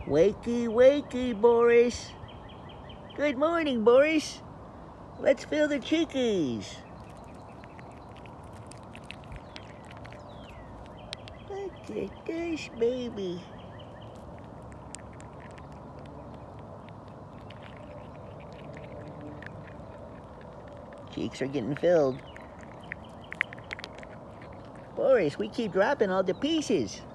Wakey, wakey, Boris. Good morning, Boris. Let's fill the chickies. Look at this baby. Cheeks are getting filled. Boris, we keep dropping all the pieces.